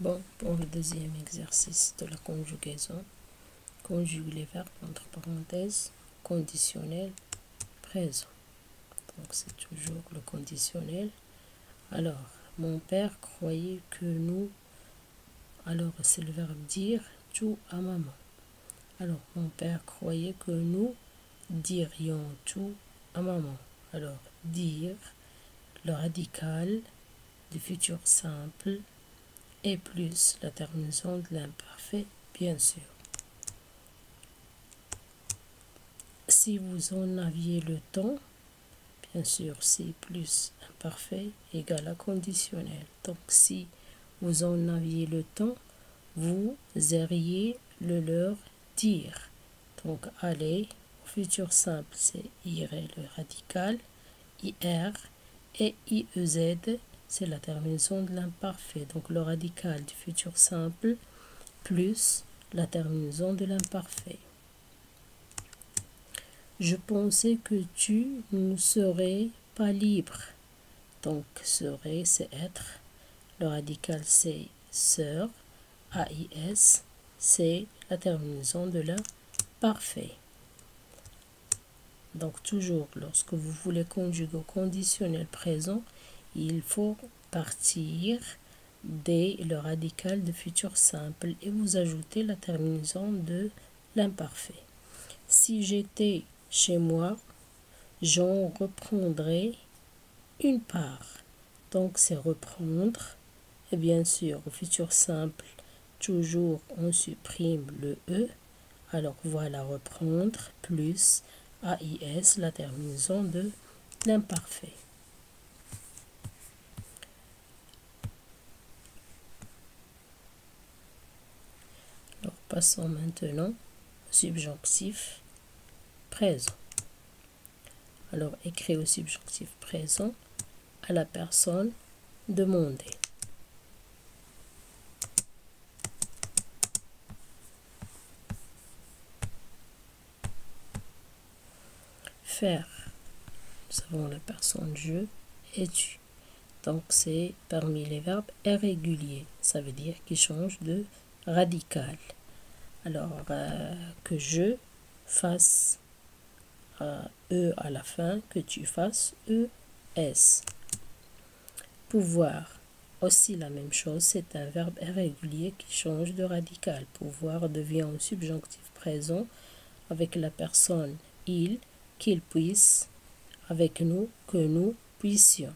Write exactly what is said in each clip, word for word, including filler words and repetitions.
Bon, pour le deuxième exercice de la conjugaison, conjugue les verbes entre parenthèses, conditionnel, présent. Donc c'est toujours le conditionnel. Alors, mon père croyait que nous, alors c'est le verbe dire, tout à maman. Alors, mon père croyait que nous dirions tout à maman. Alors, dire, le radical du futur simple et plus la terminaison de l'imparfait, bien sûr. Si vous en aviez le temps, bien sûr, si plus imparfait égale à conditionnel. Donc, si vous en aviez le temps, vous auriez le leur dire. Donc, aller, au futur simple, c'est irait le radical, ir et iez, c'est la terminaison de l'imparfait. Donc, le radical du futur simple plus la terminaison de l'imparfait. Je pensais que tu ne serais pas libre. Donc, serait, c'est être. Le radical, c'est sœur. A I S, c'est la terminaison de l'imparfait. Donc, toujours, lorsque vous voulez conjuguer au conditionnel présent, il faut partir dès le radical de futur simple et vous ajoutez la terminaison de l'imparfait. Si j'étais chez moi, j'en reprendrais une part. Donc, c'est reprendre. Et bien sûr, au futur simple, toujours on supprime le E. Alors, voilà, reprendre plus A I S, la terminaison de l'imparfait. Alors, passons maintenant au subjonctif présent. Alors, écrit au subjonctif présent à la personne demandée. Faire. Nous avons la personne je et tu. Donc, c'est parmi les verbes irréguliers. Ça veut dire qu'ils changent de radical. Alors, euh, que je fasse euh, E à la fin, que tu fasses E S. Pouvoir. Aussi la même chose, c'est un verbe irrégulier qui change de radical. Pouvoir devient un subjonctif présent avec la personne il, qu'il puisse, avec nous, que nous puissions.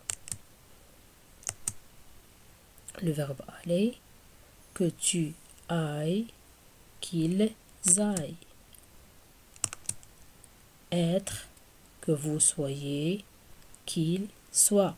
Le verbe aller, que tu ailles, qu'ils aillent. Être, que vous soyez, qu'il soit.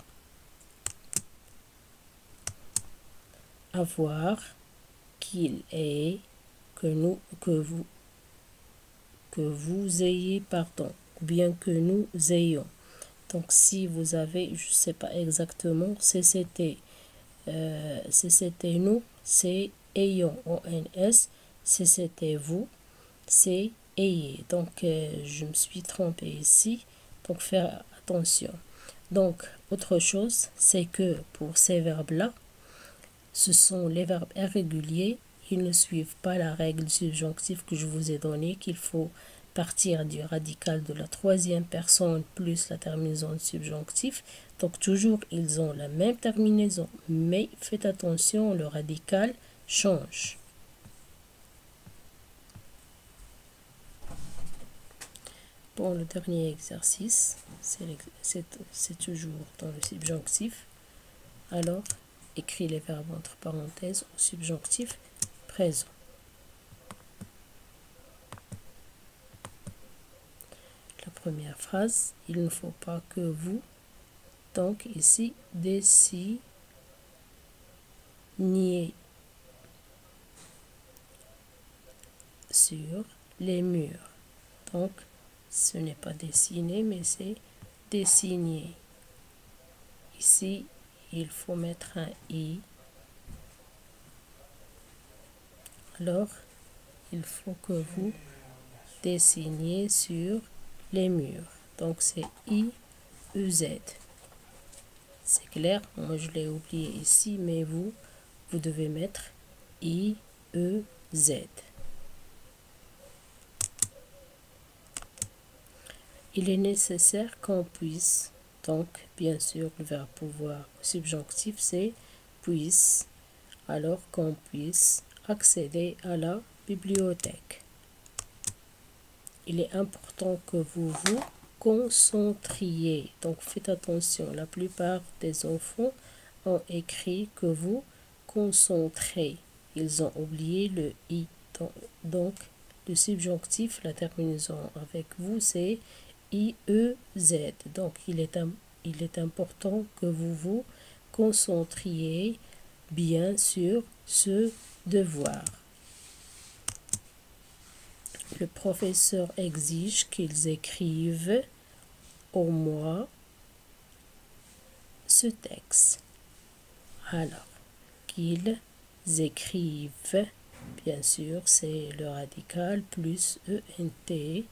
Avoir, qu'il ait, que nous, que vous, que vous ayez, pardon, ou bien que nous ayons. Donc, si vous avez, je ne sais pas exactement, c'est c'était, euh, c'est c'était nous, c'est ayons, O N S, c'est c'était vous, c'est ayez. Donc, euh, je me suis trompée ici, donc faire attention. Donc, autre chose, c'est que pour ces verbes-là, ce sont les verbes irréguliers. Ils ne suivent pas la règle du subjonctif que je vous ai donnée, qu'il faut partir du radical de la troisième personne plus la terminaison du subjonctif. Donc, toujours, ils ont la même terminaison. Mais faites attention, le radical change. Pour le dernier exercice, c'est toujours dans le subjonctif. Alors, écris les verbes entre parenthèses au subjonctif présent. La première phrase, il ne faut pas que vous, donc ici, dessiniez sur les murs. Donc, ce n'est pas dessiner, mais c'est dessiner. Ici, il faut mettre un i. Alors, il faut que vous dessiniez sur les murs. Donc, c'est I U Z. C'est clair? Moi, je l'ai oublié ici, mais vous, vous devez mettre I E Z. Il est nécessaire qu'on puisse, donc bien sûr le verbe pouvoir subjonctif c'est puisse, alors qu'on puisse accéder à la bibliothèque. Il est important que vous vous concentriez. Donc faites attention, la plupart des enfants ont écrit que vous concentrez. Ils ont oublié le i. Donc le subjonctif, la terminaison avec vous c'est I E Z. Donc il est, il est important que vous vous concentriez bien sur ce devoir. Le professeur exige qu'ils écrivent au moins ce texte. Alors, qu'ils écrivent, bien sûr, c'est le radical plus E N T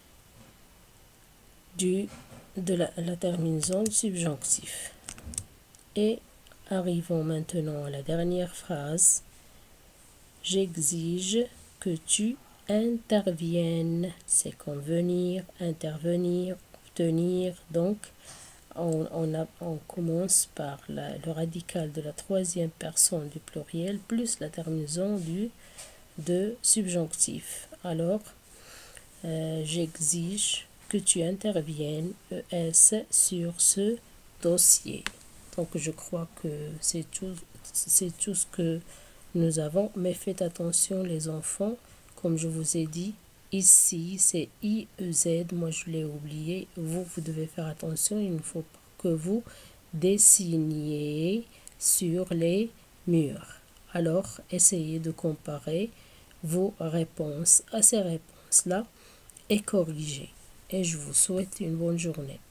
du, de la, la terminaison du subjonctif. Et arrivons maintenant à la dernière phrase. J'exige que tu interviennes. C'est comme venir, intervenir, obtenir. Donc, on, on, a, on commence par la, le radical de la troisième personne du pluriel plus la terminaison du de subjonctif. Alors, euh, j'exige que tu interviennes E S sur ce dossier. Donc, je crois que c'est tout, c'est tout ce que nous avons. Mais faites attention les enfants, comme je vous ai dit, ici c'est I E Z, moi je l'ai oublié. Vous, vous devez faire attention, il ne faut pas que vous dessiniez sur les murs. Alors, essayez de comparer vos réponses à ces réponses-là et corriger. Et je vous souhaite une bonne journée.